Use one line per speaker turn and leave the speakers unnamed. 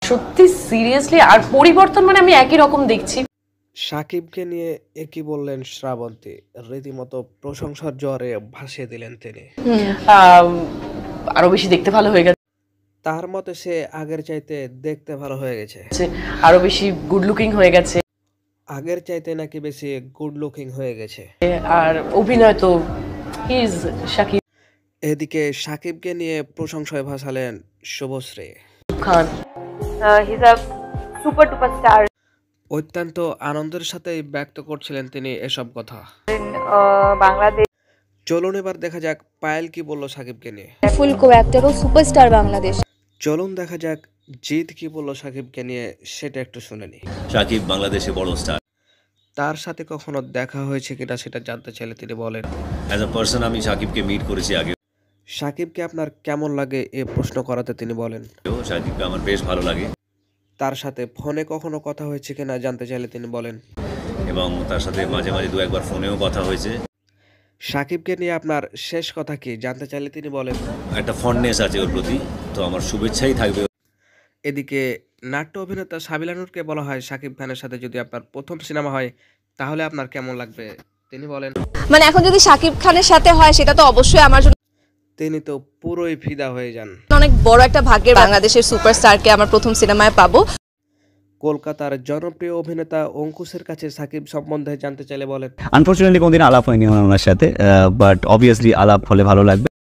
সত্যি সিরিয়াসলি আর পরিবর্তন মানে আমি একই রকম দেখছি।
সাকিবকে নিয়ে একই বললেন শ্রাবন্তী, রীতিমতো প্রশংসার জোয়ারে ভাসিয়ে দিলেন তিনি।
আরো বেশি দেখতে ভালো হয়ে গেছে,
তার মতে সে আগের চাইতে দেখতে ভালো হয়ে গেছে,
আরো বেশি গুড লুকিং হয়ে গেছে,
আগের চাইতে নাকি বেশি গুড লুকিং হয়ে গেছে।
আর অভিনয় তো হি ইজ শাকিব
এদিকে সাকিবকে নিয়ে প্রশংসায় ভাসালেন Subhashree
Khan.
He is a super duper star
অত্যন্ত আনন্দের সাথেই ব্যক্ত করছিলেন তিনি এসব কথা।
ইন বাংলাদেশ।
চলুন এবার দেখা যাক পায়েল কি বলল সাকিবকে নিয়ে।
ফুল কো অ্যাক্টর ও সুপারস্টার বাংলাদেশ।
চলুন দেখা যাক জিৎ কি বলল সাকিবকে নিয়ে, সেটা একটু শুনে নি।
সাকিব বাংলাদেশে বড় স্টার।
তার সাথে কখনো দেখা হয়েছে কিনা সেটা জানতে চাইলে তিনি বলেন,
অ্যাজ আ পার্সন আমি সাকিবকে মিট করেছি আগে।
সাকিবকে আপনার কেমন লাগে এ প্রশ্ন করাতে তিনি বলেন,
সাকিবকে আমার বেশ ভালো লাগে
তার সাথে ফোনে কখনো কথা হয়েছে কিনা জানতে চাইলে তিনি বলেন,
এবং তার সাথে মাঝে মাঝে দু একবার ফোনেও কথা হয়েছে।
সাকিবকে নিয়ে আপনার শেষ কথা কি জানতে চাইলে তিনি বলেন,
একটা ফন্ডনেস আছে ওর প্রতি, তো আমার শুভেচ্ছাই থাকবে।
এদিকে নাট্য অভিনেতা সাবিলা নূরকে বলা হয় সাকিব খানের সাথে যদি আপনার প্রথম সিনেমা হয় তাহলে আপনার কেমন লাগবে। তিনি বলেন,
মানে এখন যদি শাকিব খানের সাথে হয় সেটা তো অবশ্যই আমার জন্য
তিনি তো পুরোই ফিদা হয়ে যান।
অনেক বড় একটা ভাগ্যের, বাংলাদেশের সুপারস্টারকে আমার প্রথম সিনেমায় পাবো।
কলকাতার জনপ্রিয় অভিনেতা অঙ্কুশের কাছে সাকিব সম্বন্ধে জানতে চাইলে বলেন,
আনফরচুনেটলি কোনদিন আলাপ হয়নি ওনার সাথে, বাট অবভিয়াসলি আলাপ হলে ভালো লাগবে।